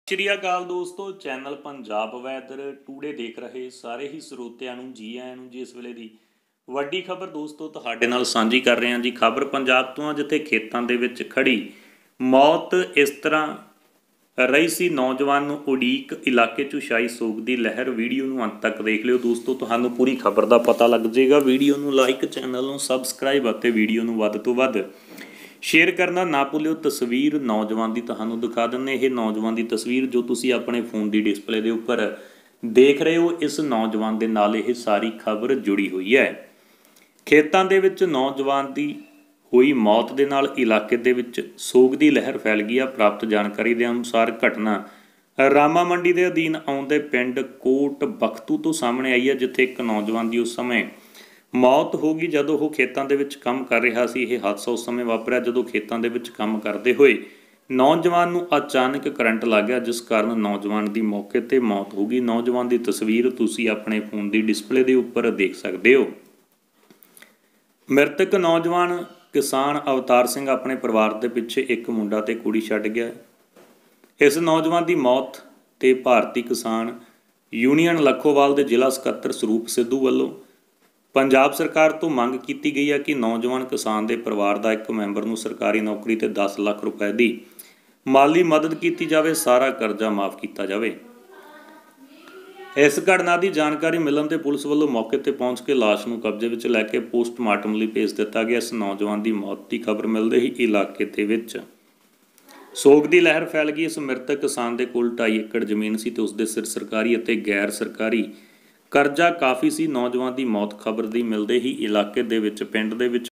ਸ਼੍ਰੀ ਅਕਾਲ ਦੋਸਤੋ, channel Punjab weather today ਦੇਖ ਰਹੇ ਸਾਰੇ ਹੀ ਸਰੋਤਿਆਂ ਨੂੰ ਜੀ ਆਇਆਂ ਨੂੰ ਜੀ। ਇਸ ਵੇਲੇ ਦੀ ਵੱਡੀ ਖਬਰ ਦੋਸਤੋ ਤੁਹਾਡੇ ਨਾਲ ਸਾਂਝੀ ਕਰ ਰਹੇ ਹਾਂ ਜੀ। ਖਬਰ ਪੰਜਾਬ ਤੋਂ ਆ, ਜਿੱਥੇ ਖੇਤਾਂ ਦੇ ਵਿੱਚ ਖੜੀ ਮੌਤ ਇਸ ਤਰ੍ਹਾਂ ਰਹੀ ਸੀ। ਨੌਜਵਾਨ ਨੂੰ ਉਡੀਕ, ਇਲਾਕੇ 'ਚ ਛਾਈ ਸੋਗ ਦੀ ਲਹਿਰ। ਵੀਡੀਓ ਨੂੰ ਅੰਤ ਤੱਕ ਦੇਖ ਲਿਓ ਦੋਸਤੋ, ਤੁਹਾਨੂੰ ਪੂਰੀ ਖਬਰ ਦਾ ਪਤਾ ਲੱਗ ਜਾਏਗਾ। ਵੀਡੀਓ ਨੂੰ ਲਾਈਕ, ਚੈਨਲ ਨੂੰ ਸਬਸਕ੍ਰਾਈਬ ਅਤੇ ਵੀਡੀਓ ਨੂੰ ਵੱਧ ਤੋਂ ਵੱਧ शेयर करना ना भूलियो। तस्वीर नौजवान की तुहानू दिखा दें। यह नौजवान की तस्वीर जो तुसी अपने फोन की डिस्पले के उपर देख रहे हो, इस नौजवान के नाल यह सारी खबर जुड़ी हुई है। खेतों के विच नौजवान की हुई मौत के नाल इलाके के विच सोग की लहर फैल गई है। प्राप्त जानकारी के अनुसार घटना रामा मंडी के अधीन आउंदे पिंड कोट बख्तू तो सामने आई है, जिथे एक नौजवान की उस समय मौत हो गई जदों वो खेतों के विच काम कर रहा सी। यह हादसा उस समय वापरिया जदों खेतों के विच काम करते हुए नौजवान नूं अचानक करंट लग गया, जिस कारण नौजवान की मौके पर मौत हो गई। नौजवान की तस्वीर तुसीं अपने फोन की डिस्पले के उपर देख सकते हो। मृतक नौजवान किसान अवतार सिंह अपने परिवार के पिछे एक मुंडा ते कुड़ी छड्ड गया। इस नौजवान की मौत ते भारती किसान यूनीयन लखोवाल के जिला सकत्तर सरੂਪ सिद्धू ਵੱਲੋਂ पंजाब सरकार तो मंग की गई है कि नौजवान किसान के परिवार का एक मैंबर नूं सरकारी नौकरी ते 10 लाख रुपए की माली मदद की जाए, सारा कर्जा माफ़ किया जाए। इस घटना की जानकारी मिलने ते पुलिस वालों मौके पर पहुँच के लाश नूं कब्जे में लैके पोस्टमार्टम लई भेज दिता गया। इस नौजवान की मौत की खबर मिलते ही इलाके के विच सोग की लहर फैल गई। इस मृतक किसान के कोल 2.5 एकड़ जमीन सी ते उसदे सिर सरकारी अते गैर सरकारी करजा काफ़ी सी। नौजवान की मौत खबर दी मिलते ही इलाके दे विच पिंड दे विच